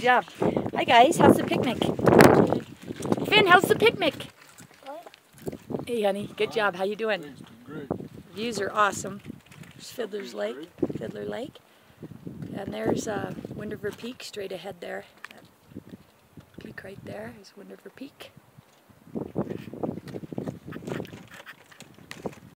job. Hi guys, how's the picnic? Finn, how's the picnic? Hey honey, good job. How you doing? Great. Views are awesome. There's Fiddler Lake. And there's Wind River Peak straight ahead there. That peak right there is Wind River Peak.